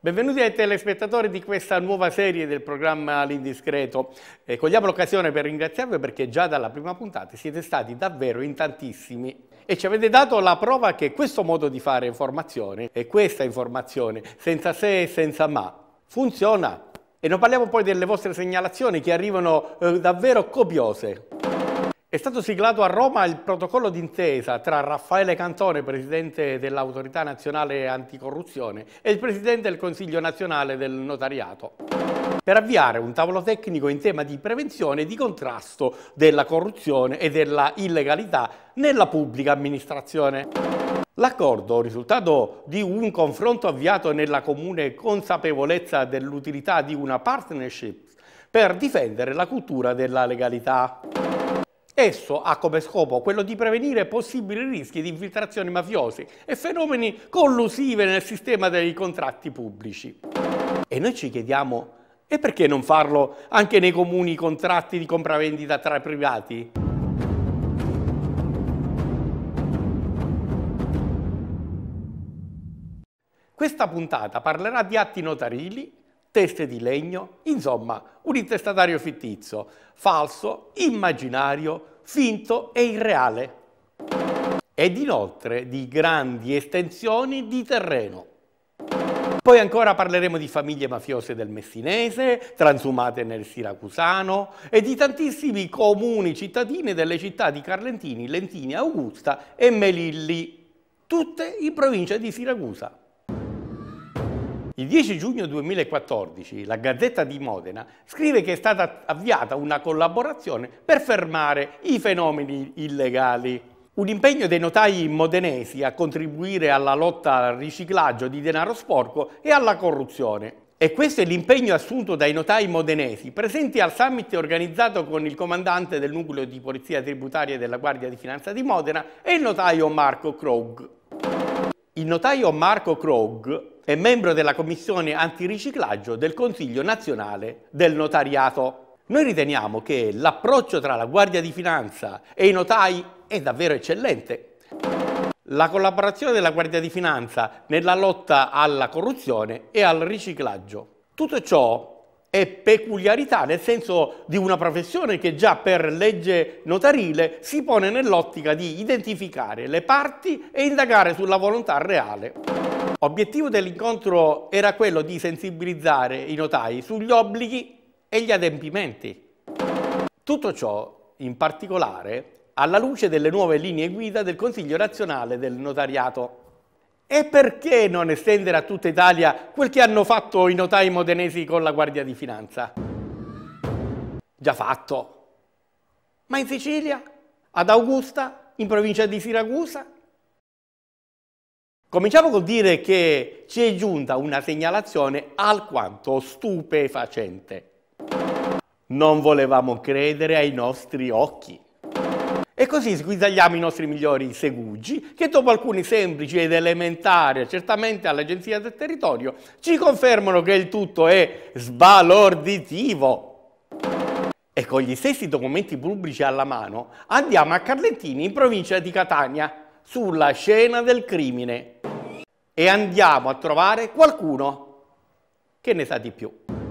Benvenuti ai telespettatori di questa nuova serie del programma L'Indiscreto. Cogliamo l'occasione per ringraziarvi perché già dalla prima puntata siete stati davvero in tantissimi e ci avete dato la prova che questo modo di fare informazione e questa informazione senza se e senza ma funziona. E non parliamo poi delle vostre segnalazioni che arrivano davvero copiose. È stato siglato a Roma il protocollo d'intesa tra Raffaele Cantone, presidente dell'Autorità Nazionale Anticorruzione, e il presidente del Consiglio Nazionale del Notariato, per avviare un tavolo tecnico in tema di prevenzione e di contrasto della corruzione e della illegalità nella pubblica amministrazione. L'accordo, risultato di un confronto avviato nella comune consapevolezza dell'utilità di una partnership per difendere la cultura della legalità. Esso ha come scopo quello di prevenire possibili rischi di infiltrazioni mafiose e fenomeni collusivi nel sistema dei contratti pubblici. E noi ci chiediamo, e perché non farlo anche nei comuni contratti di compravendita tra privati? Questa puntata parlerà di atti notarili, teste di legno, insomma, un intestatario fittizio, falso, immaginario, finto e irreale. Ed inoltre di grandi estensioni di terreno. Poi ancora parleremo di famiglie mafiose del Messinese, transumate nel Siracusano e di tantissimi comuni cittadini delle città di Carlentini, Lentini, Augusta e Melilli, tutte in provincia di Siracusa. Il 10 giugno 2014 la Gazzetta di Modena scrive che è stata avviata una collaborazione per fermare i fenomeni illegali. Un impegno dei notai modenesi a contribuire alla lotta al riciclaggio di denaro sporco e alla corruzione. E questo è l'impegno assunto dai notai modenesi presenti al summit organizzato con il comandante del nucleo di polizia tributaria della Guardia di Finanza di Modena e il notaio Marco Krog. Il notaio Marco Krog è membro della Commissione Antiriciclaggio del Consiglio Nazionale del Notariato. Noi riteniamo che l'approccio tra la Guardia di Finanza e i notai è davvero eccellente. La collaborazione della Guardia di Finanza nella lotta alla corruzione e al riciclaggio. Tutto ciò è peculiarità nel senso di una professione che già per legge notarile si pone nell'ottica di identificare le parti e indagare sulla volontà reale. L'obiettivo dell'incontro era quello di sensibilizzare i notai sugli obblighi e gli adempimenti. Tutto ciò, in particolare, alla luce delle nuove linee guida del Consiglio Nazionale del Notariato. E perché non estendere a tutta Italia quel che hanno fatto i notai modenesi con la Guardia di Finanza? Già fatto. Ma in Sicilia? Ad Augusta? In provincia di Siracusa? Cominciamo col dire che ci è giunta una segnalazione alquanto stupefacente. Non volevamo credere ai nostri occhi. E così sguizzagliamo i nostri migliori segugi che dopo alcuni semplici ed elementari accertamenti all'Agenzia del Territorio ci confermano che il tutto è sbalorditivo. E con gli stessi documenti pubblici alla mano andiamo a Carlentini in provincia di Catania, sulla scena del crimine, e andiamo a trovare qualcuno che ne sa di più.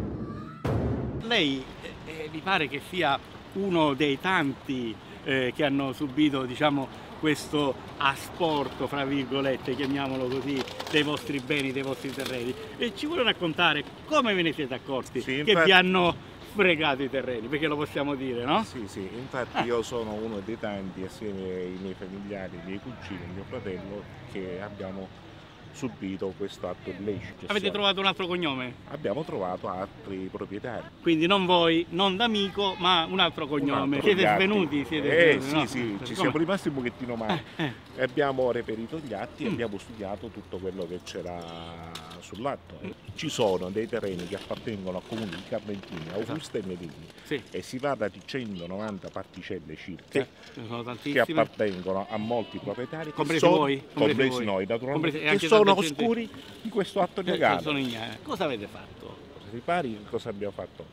Lei mi pare che sia uno dei tanti che hanno subito, diciamo, questo asporto, fra virgolette, chiamiamolo così, dei vostri beni, dei vostri terreni. E ci vuole raccontare come ve ne siete accorti che vi hanno fregato i terreni, perché lo possiamo dire, no? Sì, sì, infatti io sono uno dei tanti, assieme ai miei familiari, ai miei cugini, al mio fratello, che abbiamo subito questo atto illecito. Avete trovato un altro cognome? Abbiamo trovato altri proprietari. Quindi non voi, non d'amico, ma un altro cognome. Siete svenuti? Sì, no? sì, ci siamo rimasti un pochettino male. E abbiamo reperito gli atti e abbiamo studiato tutto quello che c'era sull'atto. Ci sono dei terreni che appartengono a comuni di Carlentini, Augusta e Melilli, e si parla di 190 particelle circa, che appartengono a molti proprietari, compresi voi, compresi noi naturalmente, che sono oscuri di questo atto illegale. Cosa avete fatto? Ripari, cosa abbiamo fatto?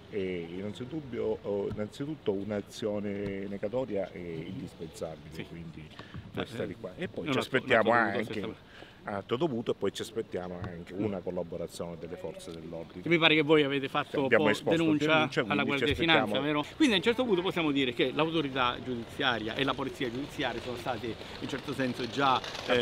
Innanzitutto un'azione negatoria è indispensabile, quindi questa di qua. E poi ci aspettiamo anche atto dovuto, e poi ci aspettiamo anche una collaborazione delle forze dell'ordine. Mi pare che voi avete fatto denuncia alla Guardia di Finanza, vero? Quindi a un certo punto possiamo dire che l'autorità giudiziaria e la polizia giudiziaria sono stati in un certo senso già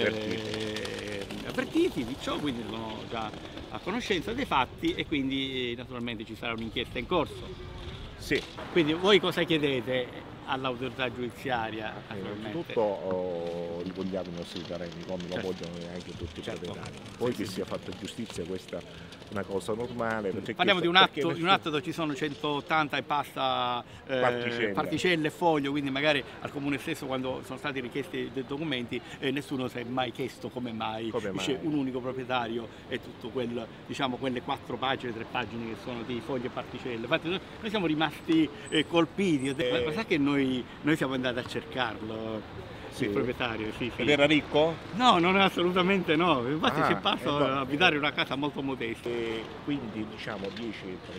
avvertiti di ciò, quindi sono già a conoscenza dei fatti e quindi naturalmente ci sarà un'inchiesta in corso. Sì. Quindi voi cosa chiedete all'autorità giudiziaria? Innanzitutto rivogliamo i nostri terreni come lo vogliono anche tutti i proprietari. Poi che sia fatta giustizia, questa è una cosa normale. Parliamo di un atto dove ci sono 180 e passa particelle e foglio, quindi magari al comune stesso, quando sono stati richiesti dei documenti, nessuno si è mai chiesto come mai c'è un unico proprietario e tutto diciamo, quelle 4 pagine, 3 pagine che sono di foglie e particelle. Infatti noi siamo rimasti colpiti. Ma sa che noi siamo andati a cercarlo, il proprietario. Sì. Ed era ricco? No, non assolutamente no, infatti si passa a abitare una casa molto modesta. Quindi diciamo 10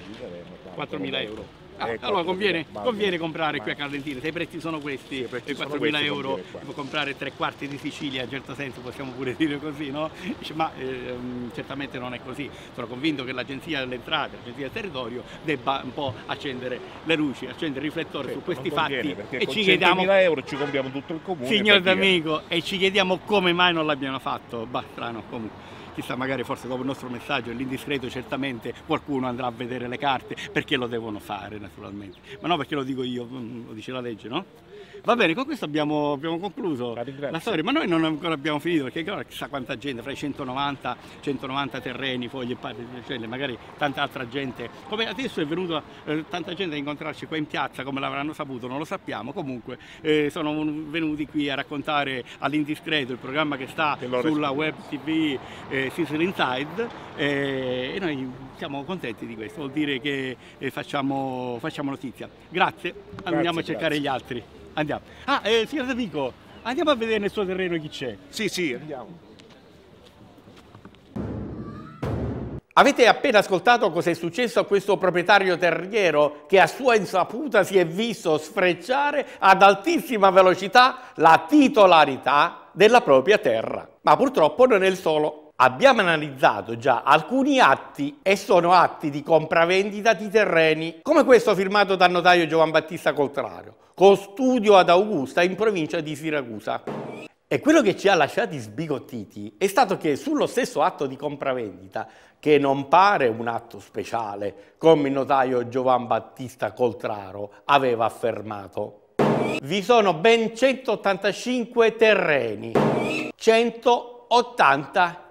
4.000 euro. Allora conviene comprare qui a Carlentini, se i prezzi sono questi, 4.000 euro per comprare 3/4 di Sicilia, in un certo senso possiamo pure dire così, no? Ma certamente non è così. Sono convinto che l'Agenzia delle Entrate, l'Agenzia del Territorio debba un po' accendere le luci, accendere i riflettori su questi fatti e ci chiediamo 100.000 euro ci compriamo tutto il comune. Signor D'Amico, e ci chiediamo come mai non l'abbiano fatto. Bah, strano comunque. Chissà, magari forse dopo il nostro messaggio, l'indiscreto, certamente qualcuno andrà a vedere le carte, perché lo devono fare naturalmente. Ma no, perché lo dico io, lo dice la legge, no? Va bene, con questo abbiamo concluso la storia, ma noi non ancora abbiamo finito, perché chissà quanta gente, fra i 190 terreni, foglie e particelle, magari tanta altra gente, come adesso è venuta tanta gente a incontrarci qua in piazza, come l'avranno saputo non lo sappiamo, comunque sono venuti qui a raccontare all'indiscreto il programma che sta sulla web tv Sicily Inside, e noi siamo contenti di questo, vuol dire che facciamo notizia. Grazie, andiamo a cercare gli altri. Andiamo. Signor D'Amico, andiamo a vedere nel suo terreno chi c'è. Sì, andiamo. Avete appena ascoltato cosa è successo a questo proprietario terriero che a sua insaputa si è visto sfrecciare ad altissima velocità la titolarità della propria terra. Ma purtroppo non è il solo. Abbiamo analizzato già alcuni atti e sono atti di compravendita di terreni, come questo firmato dal notaio Giovan Battista Coltraro, con studio ad Augusta in provincia di Siracusa. E quello che ci ha lasciati sbigottiti è stato che sullo stesso atto di compravendita, che non pare un atto speciale, come il notaio Giovan Battista Coltraro aveva affermato, vi sono ben 185 terreni. 185.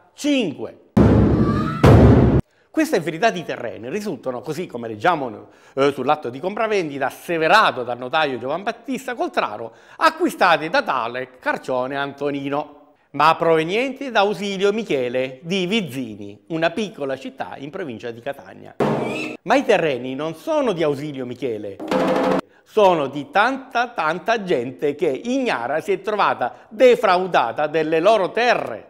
Queste infinità di terreni risultano, così come leggiamo sull'atto di compravendita asseverato dal notaio Giovan Battista Coltraro, acquistati da tale Carcione Antonino, ma provenienti da Ausilio Michele di Vizzini, una piccola città in provincia di Catania. Ma i terreni non sono di Ausilio Michele, sono di tanta gente che ignara si è trovata defraudata delle loro terre.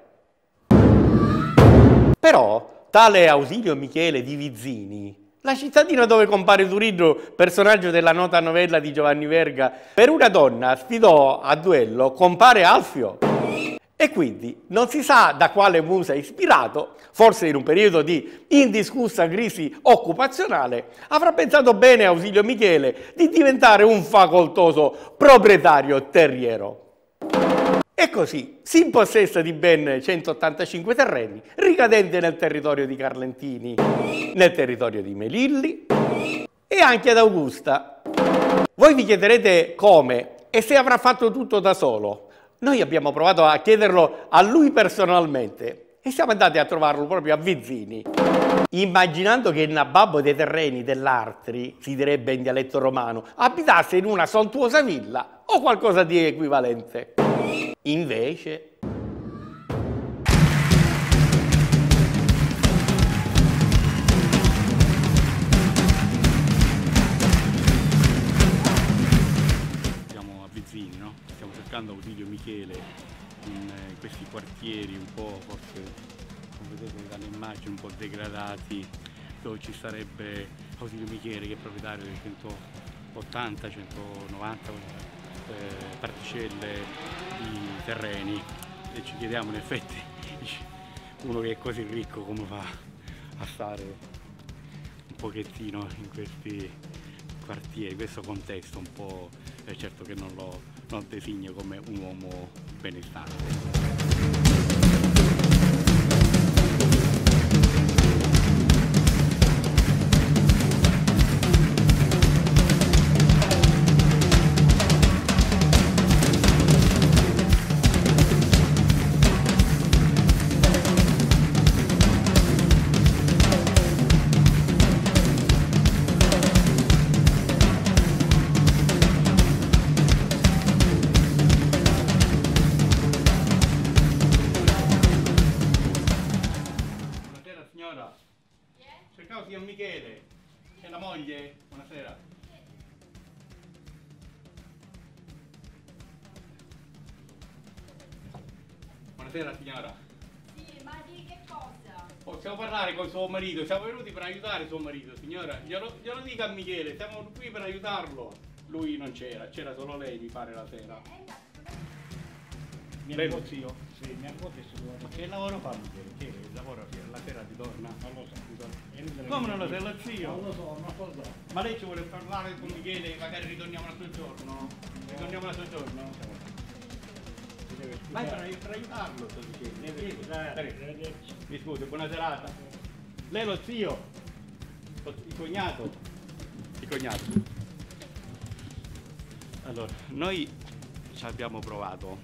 Però tale Ausilio Michele di Vizzini, la cittadina dove compare Turiddu, personaggio della nota novella di Giovanni Verga, per una donna sfidò a duello compare Alfio. E quindi non si sa da quale musa ispirato, forse in un periodo di indiscussa crisi occupazionale, avrà pensato bene Ausilio Michele di diventare un facoltoso proprietario terriero. E così si impossessa di ben 185 terreni, ricadenti nel territorio di Carlentini, nel territorio di Melilli e anche ad Augusta. Voi vi chiederete come e se avrà fatto tutto da solo. Noi abbiamo provato a chiederlo a lui personalmente e siamo andati a trovarlo proprio a Vizzini, immaginando che il nababbo dei terreni dell'Artri, si direbbe in dialetto romano, abitasse in una sontuosa villa o qualcosa di equivalente. Invece siamo a Vizzini, no? Stiamo cercando Ausilio Michele in questi quartieri un po', forse come vedete dalle immagini, un po' degradati, dove ci sarebbe Ausilio Michele che è proprietario di 180, 190 particelle di terreni, e ci chiediamo in effetti uno che è così ricco come fa a stare un pochettino in questi quartieri, questo contesto un po', certo che non designo come un uomo benestante. Signora, cercavo signor Michele, c'è la moglie? Buonasera. Buonasera signora. Sì, ma di che cosa? Possiamo parlare con suo marito, siamo venuti per aiutare suo marito, signora. Glielo dica a Michele, siamo qui per aiutarlo. Lui non c'era solo lei, mi pare, la sera. Mio Lei- nipote, sì, mia nipote studia. Che lavoro fa Michele? Che lavora la sera ti torna? Non lo so. Come non lo sai, lo zio? Non lo so. Ma lei ci vuole parlare con Michele, magari ritorniamo un altro giorno? Ritorniamo un altro giorno? Vai per aiutarlo, sto dicendo. Mi scusi, buona serata. Lei è lo zio? Il cognato? Il cognato. Allora, noi ci abbiamo provato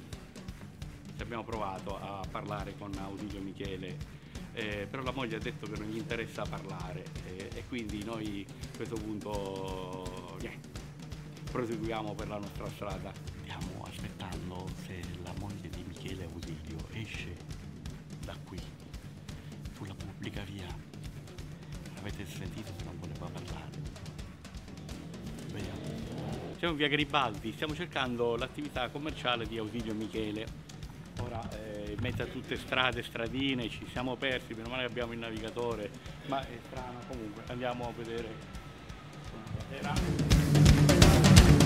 a parlare con Ausilio Michele, però la moglie ha detto che non gli interessa parlare e quindi noi a questo punto proseguiamo per la nostra strada. Stiamo aspettando se la moglie di Michele Ausilio esce da qui, sulla pubblica via. Avete sentito che non voleva parlare? Vediamo. Siamo in via Garibaldi, stiamo cercando l'attività commerciale di Ausilio Michele. Ora in mezzo a tutte strade, stradine, ci siamo persi, meno male che abbiamo il navigatore, ma è strano comunque, andiamo a vedere. Buonasera.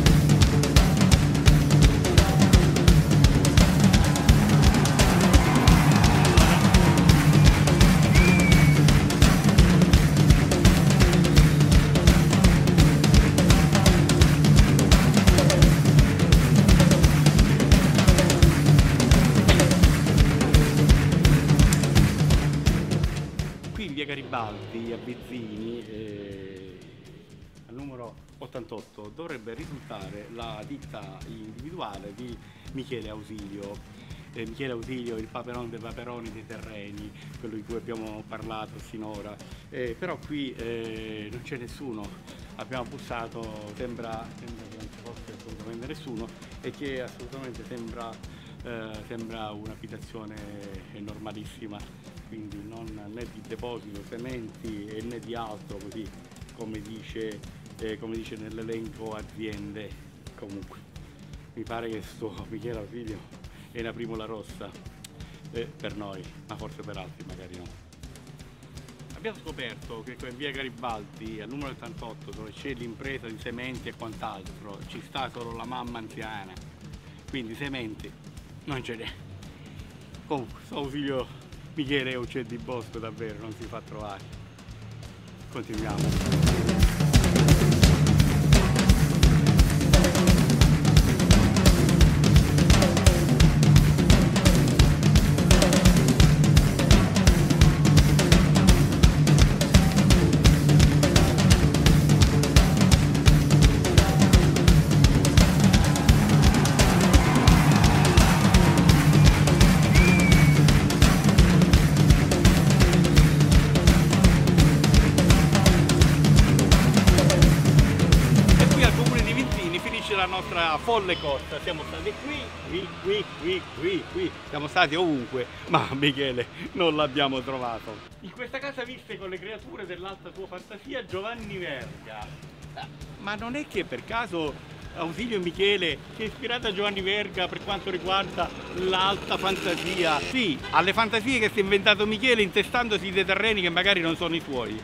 Qui in via Garibaldi a Bizzini, al numero 88, dovrebbe risultare la ditta individuale di Michele Ausilio. Michele Ausilio, il paperone dei paperoni dei terreni, quello di cui abbiamo parlato sinora, però qui non c'è nessuno. Abbiamo bussato, sembra che non ci fosse assolutamente nessuno e che assolutamente sembra un'abitazione normalissima, quindi non né di deposito cementi e né di altro, così come dice nell'elenco aziende. Comunque mi pare che sto Michele Ausilio è una primola rossa per noi, ma forse per altri magari no. Abbiamo scoperto che in via Garibaldi al numero 88, dove c'è l'impresa di sementi e quant'altro, ci sta solo la mamma anziana, quindi sementi non ce n'è. Comunque Ausilio Michele è un uccello di bosco, davvero non si fa trovare. Continuiamo. La nostra folle costa, siamo stati qui, siamo stati ovunque, ma Michele non l'abbiamo trovato. In questa casa viste con le creature dell'alta tua fantasia, Giovanni Verga. Ma non è che per caso Ausilio Michele si è ispirato a Giovanni Verga per quanto riguarda l'alta fantasia? Sì, alle fantasie che si è inventato Michele intestandosi dei terreni che magari non sono i suoi.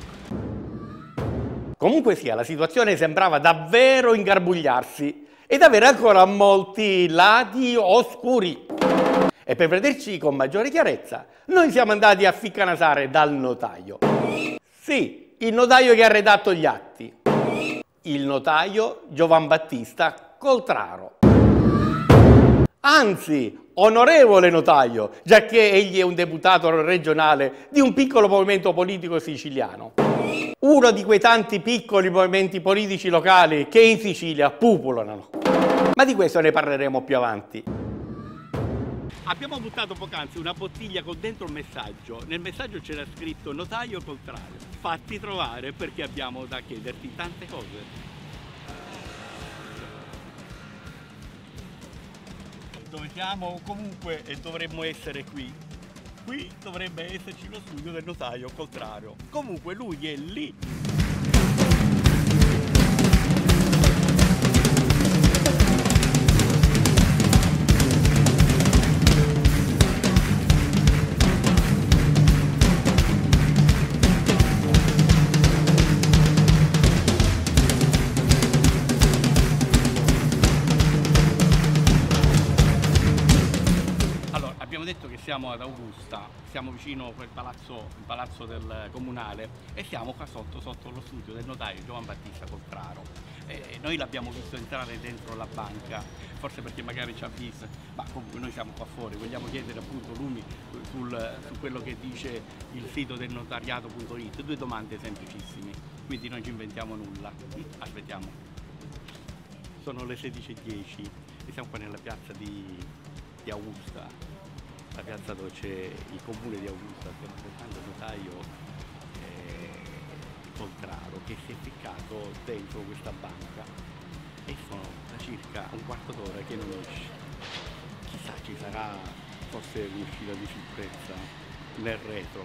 Comunque sia, la situazione sembrava davvero ingarbugliarsi ed avere ancora molti lati oscuri. E per vederci con maggiore chiarezza, noi siamo andati a ficcanasare dal notaio. Sì, il notaio che ha redatto gli atti. Il notaio Giovan Battista Coltraro. Anzi, onorevole notaio, giacché egli è un deputato regionale di un piccolo movimento politico siciliano. Uno di quei tanti piccoli movimenti politici locali che in Sicilia pupulano. Ma di questo ne parleremo più avanti. Abbiamo buttato poc'anzi una bottiglia con dentro un messaggio. Nel messaggio c'era scritto notaio Coltraro. Fatti trovare perché abbiamo da chiederti tante cose. Dove siamo comunque e dovremmo essere qui. Qui dovrebbe esserci lo studio del notaio Coltraro. Comunque lui è lì. Detto che siamo ad Augusta, siamo vicino a quel palazzo, il palazzo del comunale e siamo qua sotto lo studio del notaio Giovan Battista Coltraro. Noi l'abbiamo visto entrare dentro la banca, forse perché magari ci ha visto, ma comunque noi siamo qua fuori, vogliamo chiedere appunto lui su quello che dice il sito del notariato.it, 2 domande semplicissime, quindi non ci inventiamo nulla. Aspettiamo. Sono le 16:10 e siamo qua nella piazza di Augusta. La piazza dove c'è il comune di Augusta, stiamo aspettando il notaio Coltraro che si è ficcato dentro questa banca e sono da circa un quarto d'ora che non esce. Chissà, ci sarà forse un'uscita di sicurezza nel retro.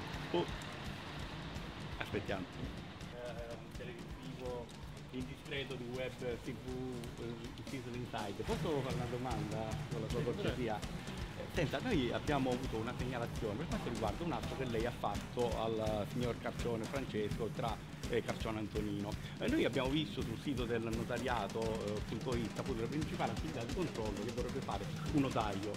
Aspettiamo. Un televisivo indiscreto di web tv, Season Inside. Posso fare una domanda con la sua cortesia? Senta, noi abbiamo avuto una segnalazione per quanto riguarda un atto che lei ha fatto al signor Carcione Francesco tra Carcione Antonino. Noi abbiamo visto sul sito del notariato.it appunto la principale attività di controllo che dovrebbe fare un notaio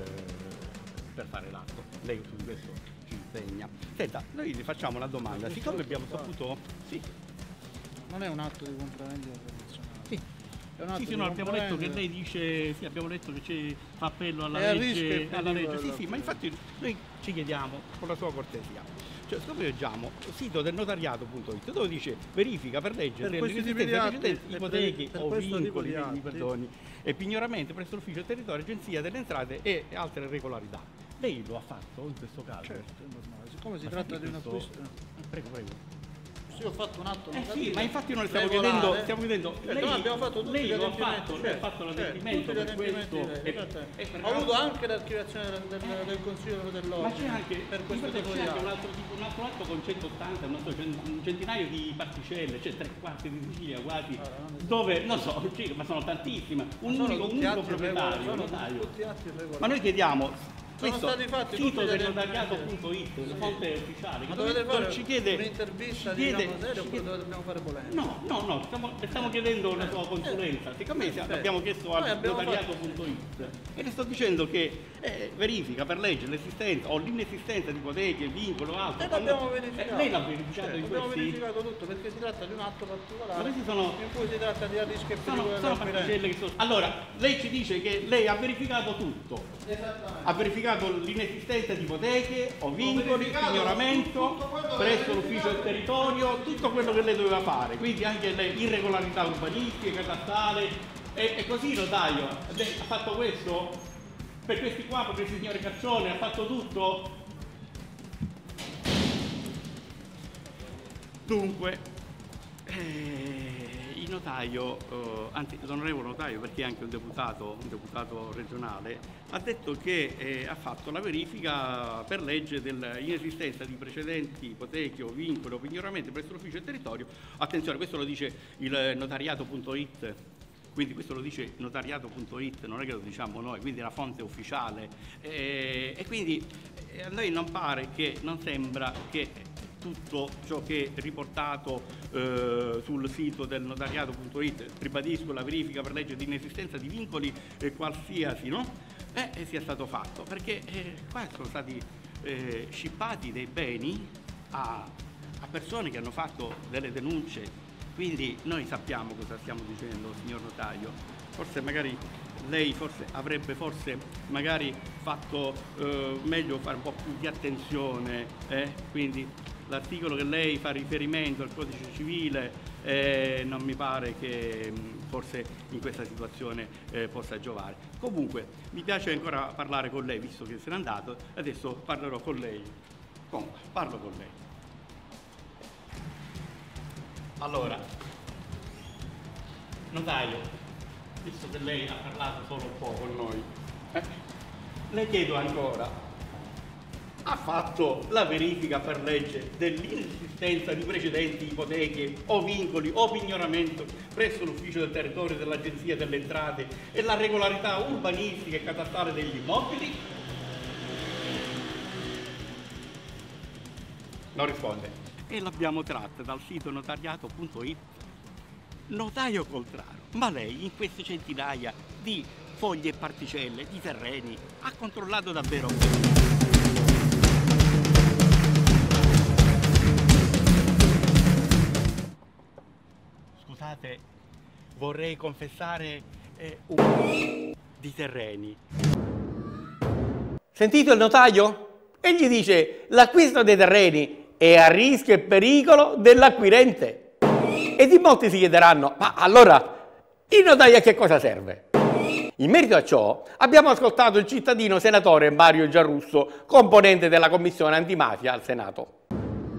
per fare l'atto. Lei su questo ci insegna. Senta, noi le facciamo una domanda, siccome abbiamo saputo... Sì. Non è un atto di compravendita tradizionale. Sì. Sì, no, abbiamo letto che lei dice, sì, abbiamo letto che fa appello alla legge, sì, sì, ma infatti noi ci chiediamo, con la sua cortesia, cioè siccome leggiamo il sito del notariato.it dove dice verifica per legge delle ipoteche o vincoli, perdoni, e pignoramento presso l'ufficio del territorio, agenzia delle entrate e altre regolarità. Lei lo ha fatto in questo caso? Certo, è normale, siccome si tratta di un acquisto... Prego. Sì, ho fatto un atto sì, ma infatti noi stiamo chiedendo lei, abbiamo fatto tutti lei gli lo ha fatto, adempimenti, lei ha fatto l'adempimento per questo ho avuto anche l'archiviazione del consiglio dell'ordine, ma c'è anche per questo tipo di un altro atto con 180, un centinaio di particelle, cioè 3/4 di Sicilia quasi, dove, non so, ma sono tantissime, un unico proprietario, un notaio. Ma noi chiediamo questo sito del notariato.it, la fonte ufficiale, ma dovete fare ci chiede un'intervista seria oppure dobbiamo fare polemica? No, stiamo chiedendo la sua consulenza, siccome abbiamo chiesto al notariato.it e le sto dicendo che verifica per legge l'esistenza o l'inesistenza di ipoteche, vincolo o altro. L'abbiamo verificato. Lei l'ha verificato di abbiamo questi? verificato tutto perché si tratta di un atto particolare in cui si tratta di arrischi e pericoli sono particelle che sono... Allora, lei ci dice che lei ha verificato tutto. Esattamente. Ha verificato l'inesistenza di ipoteche o vincoli, pignoramento presso l'ufficio del territorio, tutto quello che lei doveva fare, quindi anche le irregolarità urbanistiche, catastale e così il notaio ha fatto questo per questi qua, per questi signori Carcione, ha fatto tutto. Dunque il notaio, anzi l'onorevole notaio, perché è anche un deputato regionale, ha detto che ha fatto la verifica per legge dell'inesistenza di precedenti ipoteche o vincoli o pignoramenti presso l'ufficio del territorio. Attenzione, questo lo dice il notariato.it, quindi questo lo dice notariato.it, non è che lo diciamo noi, quindi è la fonte ufficiale e quindi a noi non pare che, non sembra che tutto ciò che è riportato sul sito del notariato.it, ribadisco la verifica per legge di inesistenza di vincoli qualsiasi, no? sia stato fatto, perché qua sono stati scippati dei beni a persone che hanno fatto delle denunce. Quindi noi sappiamo cosa stiamo dicendo, signor notaio. Forse magari lei avrebbe magari fatto meglio fare un po' più di attenzione. Quindi l'articolo che lei fa riferimento al codice civile non mi pare che forse in questa situazione possa giovare. Comunque mi piace ancora parlare con lei, visto che se n'è andato, adesso parlerò con lei. Comunque, parlo con lei. Allora, notaio, visto che lei ha parlato solo un po' con noi, le chiedo ancora, ha fatto la verifica per legge dell'inesistenza di precedenti ipoteche o vincoli o pignoramento presso l'ufficio del territorio dell'Agenzia delle Entrate e la regolarità urbanistica e catastale degli immobili? Non risponde. E l'abbiamo tratta dal sito notariato.it. Notaio Coltraro, ma lei in queste centinaia di foglie e particelle, di terreni, ha controllato davvero? Scusate, vorrei confessare di terreni. Sentito il notaio? Egli dice l'acquisto dei terreni è a rischio e pericolo dell'acquirente. E di molti si chiederanno, ma allora il notaio a che cosa serve? In merito a ciò abbiamo ascoltato il cittadino senatore Mario Giarrusso, componente della Commissione Antimafia al Senato.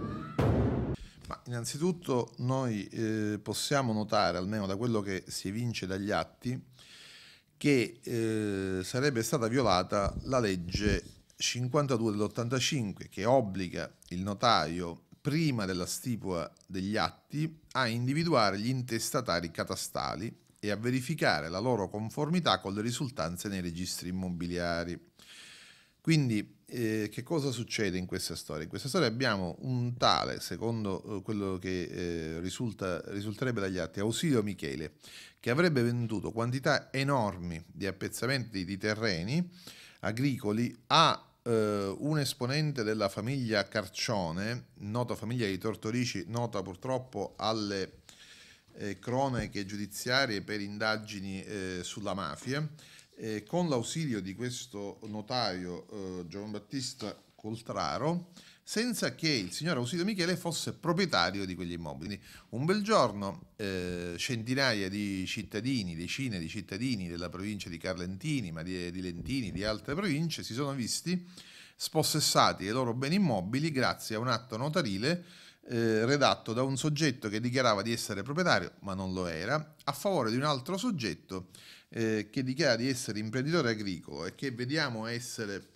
Ma innanzitutto noi possiamo notare, almeno da quello che si evince dagli atti, che sarebbe stata violata la legge 52 dell'85 che obbliga il notaio prima della stipula degli atti a individuare gli intestatari catastali e a verificare la loro conformità con le risultanze nei registri immobiliari. Quindi che cosa succede in questa storia? In questa storia abbiamo un tale, secondo quello che risulterebbe dagli atti, Ausilio Michele, che avrebbe venduto quantità enormi di appezzamenti di terreni agricoli a un esponente della famiglia Carcione, nota famiglia di Tortorici, nota purtroppo alle cronache giudiziarie per indagini sulla mafia, con l'ausilio di questo notaio Giovanbattista Coltraro, senza che il signor Ausilio Michele fosse proprietario di quegli immobili. Un bel giorno centinaia di cittadini, decine di cittadini della provincia di Carlentini, ma di Lentini, di altre province, si sono visti spossessati dei loro beni immobili grazie a un atto notarile redatto da un soggetto che dichiarava di essere proprietario, ma non lo era, a favore di un altro soggetto che dichiara di essere imprenditore agricolo e che vediamo essere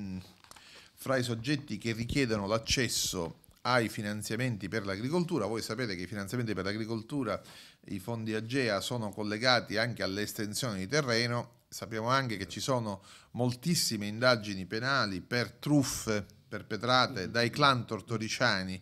fra i soggetti che richiedono l'accesso ai finanziamenti per l'agricoltura. Voi sapete che i finanziamenti per l'agricoltura, i fondi AGEA, sono collegati anche all'estensione di terreno. Sappiamo anche che ci sono moltissime indagini penali per truffe perpetrate dai clan tortoriciani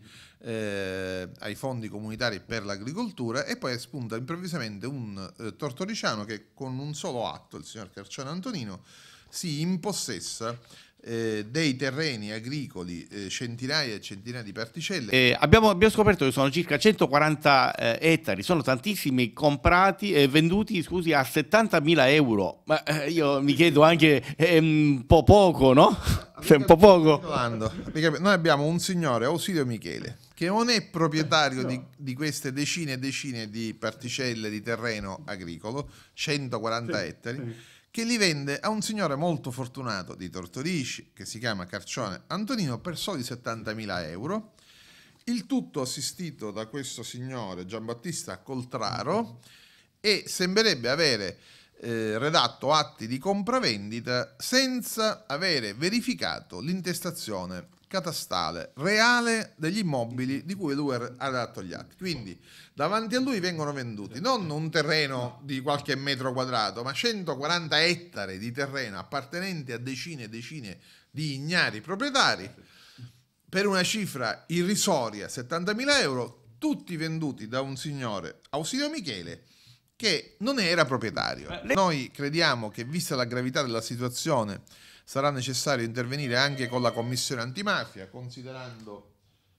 ai fondi comunitari per l'agricoltura, e poi spunta improvvisamente un tortoriciano che con un solo atto, il signor Carcione Antonino, si impossessa dei terreni agricoli, centinaia e centinaia di particelle. Abbiamo scoperto che sono circa 140 ettari, sono tantissimi, comprati e venduti, scusi, a 70.000 euro. Ma io mi chiedo anche, è un po' poco, no? Se è un po' poco. Noi abbiamo un signore, Ausilio Michele, che non è proprietario di queste decine e decine di particelle di terreno agricolo, 140 ettari, che li vende a un signore molto fortunato di Tortorici, che si chiama Carcione Antonino, per soli 70.000 euro, il tutto assistito da questo signore Giambattista Coltraro, e sembrerebbe avere redatto atti di compravendita senza avere verificato l'intestazione catastale reale degli immobili di cui lui ha dato gli atti. Quindi davanti a lui vengono venduti non un terreno di qualche metro quadrato, ma 140 ettari di terreno appartenenti a decine e decine di ignari proprietari per una cifra irrisoria, 70.000 euro, tutti venduti da un signore, Ausilio Michele, che non era proprietario. Noi crediamo che, vista la gravità della situazione, sarà necessario intervenire anche con la Commissione antimafia, considerando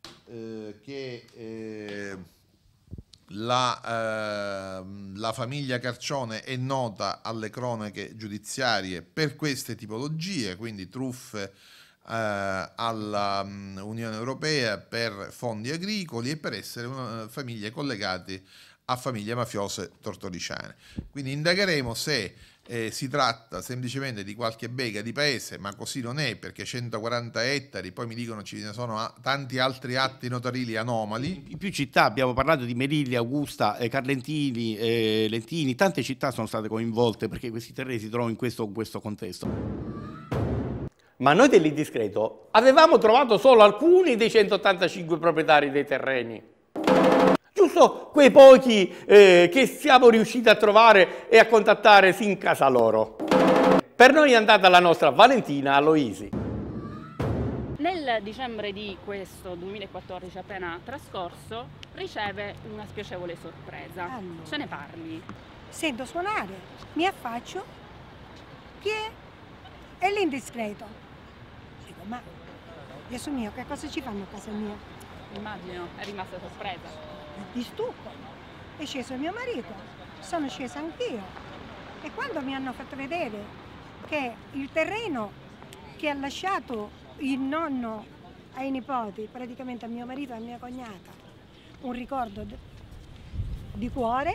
che la famiglia Carcione è nota alle cronache giudiziarie per queste tipologie, quindi truffe alla Unione Europea per fondi agricoli e per essere famiglie collegate a famiglie mafiose tortoriciane. Quindi indagheremo se si tratta semplicemente di qualche bega di paese, ma così non è, perché 140 ettari, poi mi dicono ci ne sono tanti altri atti notarili anomali. In più città, abbiamo parlato di Merilli, Augusta, Carlentini, Lentini, tante città sono state coinvolte perché questi terreni si trovano in questo contesto. Ma noi dell'Indiscreto avevamo trovato solo alcuni dei 185 proprietari dei terreni. Giusto quei pochi che siamo riusciti a trovare e a contattare sin casa loro. Per noi è andata la nostra Valentina Aloisi. Nel dicembre di questo 2014 appena trascorso riceve una spiacevole sorpresa. Allora. Ce ne parli? Sento suonare, mi affaccio, chi è? È l'Indiscreto. Dico, ma Gesù mio, che cosa ci fanno a casa mia? Immagino, è rimasta sorpresa. Di stucco. È sceso mio marito, sono scesa anch'io. E quando mi hanno fatto vedere che il terreno che ha lasciato il nonno ai nipoti, praticamente a mio marito e a mia cognata, un ricordo di cuore,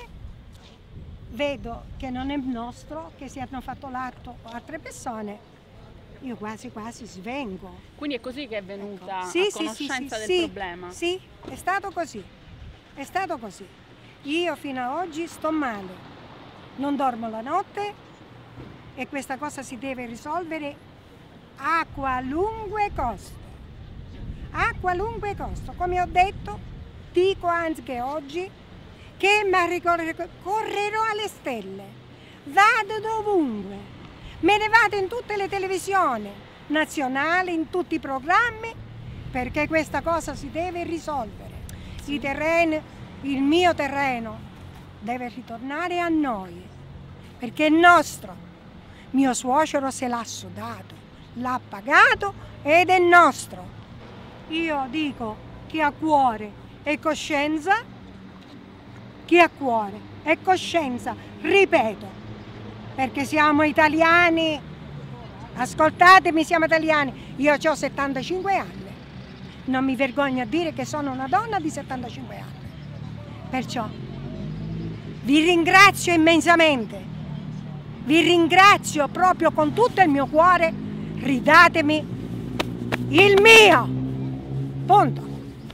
vedo che non è nostro, che si hanno fatto l'atto altre persone, io quasi quasi svengo. Quindi è così che è venuta Ecco. a conoscenza del problema? Sì, è stato così, è stato così. Io fino a oggi sto male, non dormo la notte e questa cosa si deve risolvere a qualunque costo. A qualunque costo. Come ho detto, dico anche oggi che correrò alle stelle, vado dovunque, me ne vado in tutte le televisioni nazionali, in tutti i programmi, perché questa cosa si deve risolvere. I terreni, il mio terreno deve ritornare a noi, perché è nostro. Mio suocero se l'ha sudato, l'ha pagato ed è nostro. Io dico chi ha cuore e coscienza, chi ha cuore e coscienza, ripeto, perché siamo italiani, ascoltatemi, siamo italiani, io ho 75 anni, non mi vergogno a dire che sono una donna di 75 anni, perciò vi ringrazio immensamente, vi ringrazio proprio con tutto il mio cuore, ridatemi il mio, punto.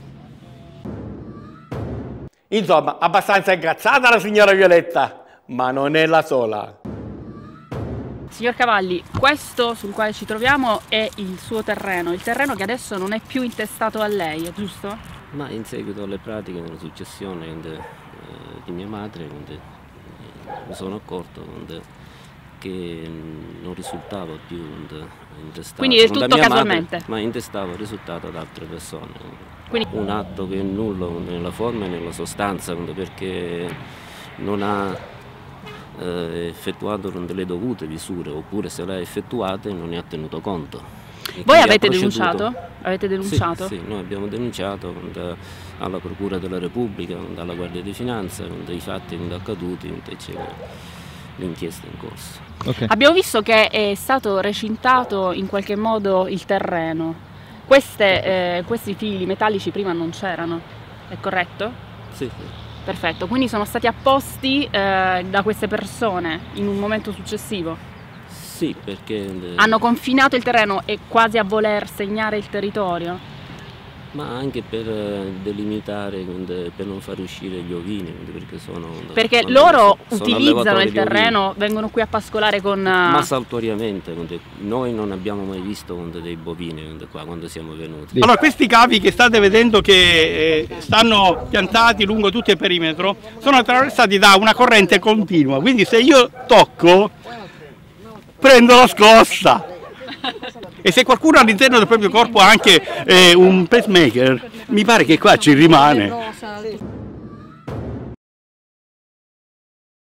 Insomma, abbastanza incazzata la signora Violetta, ma non è la sola. Signor Cavalli, questo sul quale ci troviamo è il suo terreno, il terreno che adesso non è più intestato a lei, è giusto? Ma in seguito alle pratiche della successione di mia madre, mi sono accorto che non risultava più intestato. Quindi è tutto casualmente? Madre, ma intestava risultato ad altre persone. Quindi... un atto che è nullo nella forma e nella sostanza, perché non ha effettuato delle dovute misure, oppure se le ha effettuate non ne ha tenuto conto. Voi avete denunciato? Avete denunciato? Sì, noi abbiamo denunciato alla Procura della Repubblica, alla Guardia di Finanza, i fatti accaduti, c'è l'inchiesta in corso. Okay. Abbiamo visto che è stato recintato in qualche modo il terreno. Questi fili metallici prima non c'erano, è corretto? Sì. Perfetto, quindi sono stati apposti da queste persone in un momento successivo? Sì, perché... hanno confinato il terreno e quasi a voler segnare il territorio? Ma anche per delimitare, per non far uscire gli ovini, perché loro utilizzano il terreno, vengono qui a pascolare con... Ma saltuariamente, noi non abbiamo mai visto dei bovini qua quando siamo venuti. Allora, questi cavi che state vedendo che stanno piantati lungo tutto il perimetro sono attraversati da una corrente continua, quindi se io tocco prendo la scossa. E se qualcuno all'interno del proprio corpo ha anche un pacemaker, mi pare che qua ci rimane.